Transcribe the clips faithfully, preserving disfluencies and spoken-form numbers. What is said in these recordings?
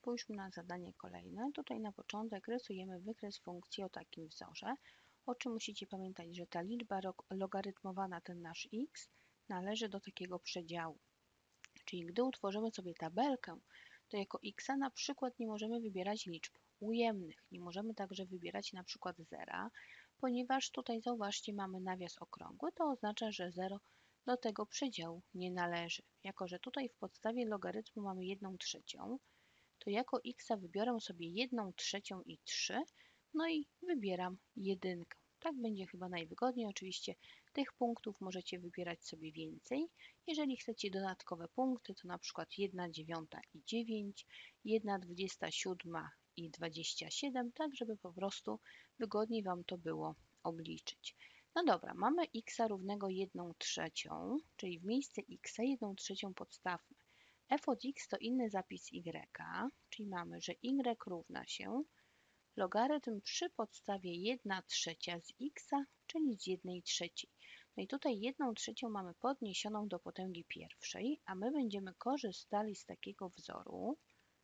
spójrzmy na zadanie kolejne. Tutaj na początek rysujemy wykres funkcji o takim wzorze. O czym musicie pamiętać, że ta liczba logarytmowana, ten nasz x, należy do takiego przedziału. Czyli gdy utworzymy sobie tabelkę, to jako x na przykład nie możemy wybierać liczb ujemnych. Nie możemy także wybierać na przykład zera, ponieważ tutaj zauważcie, mamy nawias okrągły, to oznacza, że zero do tego przedziału nie należy. Jako że tutaj w podstawie logarytmu mamy jedną trzecią, to jako x wybiorę sobie jedną trzecią i trzy, no i wybieram jedynkę. Tak będzie chyba najwygodniej. Oczywiście tych punktów możecie wybierać sobie więcej. Jeżeli chcecie dodatkowe punkty, to na przykład jedna dziewiąta i dziewięć, jedna dwudziesta siódma i dwadzieścia siedem, tak żeby po prostu wygodniej Wam to było obliczyć. No dobra, mamy x równego jedną trzecią, czyli w miejsce x jedną trzecią podstawmy f od x to inny zapis y, czyli mamy, że y równa się logarytm przy podstawie jedna trzecia z x, czyli z jednej trzeciej. No i tutaj jedną trzecią mamy podniesioną do potęgi pierwszej, a my będziemy korzystali z takiego wzoru,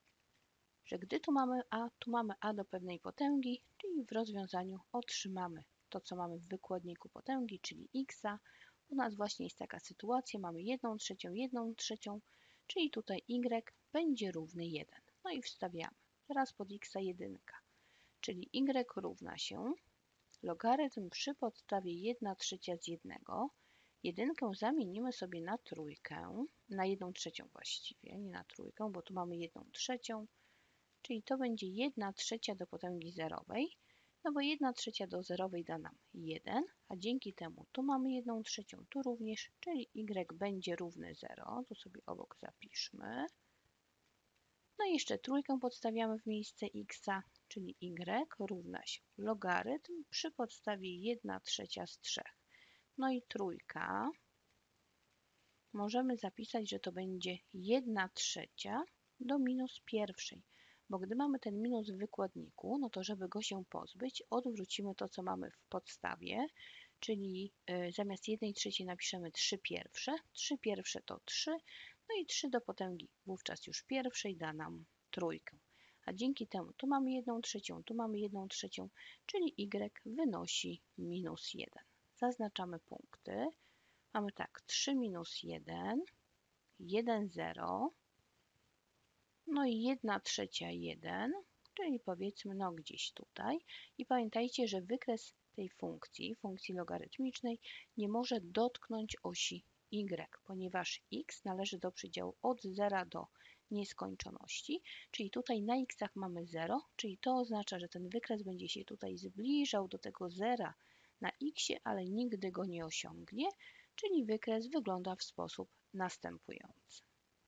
że gdy tu mamy a, tu mamy a do pewnej potęgi, czyli w rozwiązaniu otrzymamy to, co mamy w wykładniku potęgi, czyli x. U nas właśnie jest taka sytuacja, mamy jedną trzecią, jedną trzecią, czyli tutaj y będzie równy jeden. No i wstawiamy. Teraz pod x jedynka, czyli y równa się logarytm przy podstawie jedna trzecia z jednego. Jedynkę zamienimy sobie na trójkę, na jedną trzecią właściwie, nie na trójkę, bo tu mamy jedną trzecią, czyli to będzie jedna trzecia do potęgi zerowej, no bo jedna trzecia do zerowej da nam jeden, a dzięki temu tu mamy jedną trzecią, tu również, czyli y będzie równy zero, tu sobie obok zapiszmy. No i jeszcze trójkę podstawiamy w miejsce x, czyli y równa się logarytm przy podstawie jedna trzecia z trzech. No i trójka możemy zapisać, że to będzie jedna trzecia do minus pierwszej, bo gdy mamy ten minus w wykładniku, no to żeby go się pozbyć, odwrócimy to, co mamy w podstawie, czyli y, zamiast jednej trzeciej napiszemy trzy pierwsze. trzy pierwsze to trzy, no i trzy do potęgi wówczas już pierwszej da nam trójkę. A dzięki temu tu mamy jedną trzecią, tu mamy jedną trzecią, czyli y wynosi minus jeden. Zaznaczamy punkty. Mamy tak, trzy minus jeden, jeden, zero, no i jedna trzecia jeden, czyli powiedzmy no gdzieś tutaj. I pamiętajcie, że wykres tej funkcji, funkcji logarytmicznej, nie może dotknąć osi y, ponieważ x należy do przedziału od zera do nieskończoności, czyli tutaj na x'ach mamy zero, czyli to oznacza, że ten wykres będzie się tutaj zbliżał do tego zera na xie, ale nigdy go nie osiągnie, czyli wykres wygląda w sposób następujący.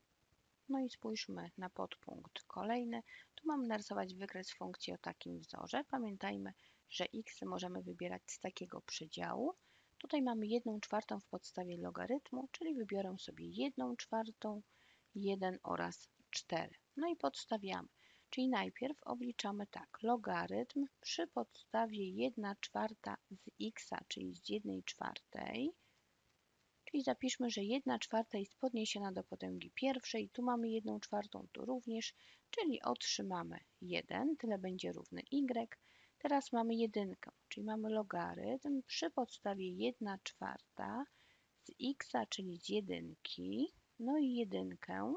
No i spójrzmy na podpunkt kolejny. Tu mamy narysować wykres funkcji o takim wzorze. Pamiętajmy, że x możemy wybierać z takiego przedziału. Tutaj mamy jedną czwartą w podstawie logarytmu, czyli wybiorę sobie jedną czwartą, jeden oraz cztery. No i podstawiamy. Czyli najpierw obliczamy tak, logarytm przy podstawie jedna czwarta z x, czyli z jednej czwartej. Czyli zapiszmy, że jedna czwarta jest podniesiona do potęgi pierwszej, tu mamy jedną czwartą, tu również, czyli otrzymamy jeden, tyle będzie równy y. Teraz mamy jedynkę, czyli mamy logarytm przy podstawie jedna czwarta z x, czyli z jedynki, no i jedynkę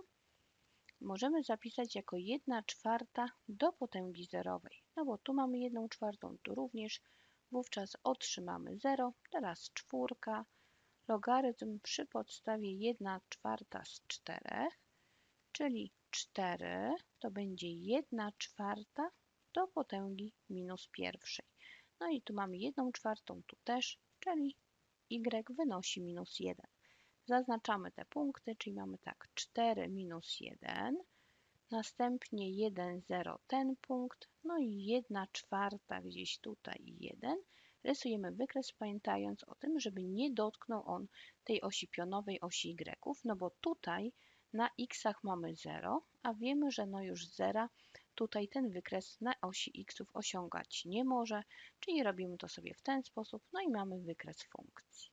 możemy zapisać jako jedna czwarta do potęgi zerowej, no bo tu mamy jedną czwartą, tu również, wówczas otrzymamy zero, teraz czwórka, logarytm przy podstawie jedna czwarta z czterech, czyli cztery to będzie jedna czwarta do potęgi minus pierwszej. No i tu mamy jedną czwartą, tu też, czyli y wynosi minus jeden. Zaznaczamy te punkty, czyli mamy tak cztery minus jeden, następnie jeden, zero ten punkt, no i jedna czwarta gdzieś tutaj jeden. Rysujemy wykres, pamiętając o tym, żeby nie dotknął on tej osi pionowej, osi y, no bo tutaj na x'ach mamy zero, a wiemy, że no już zera tutaj ten wykres na osi x'ów osiągać nie może, czyli robimy to sobie w ten sposób, no i mamy wykres funkcji.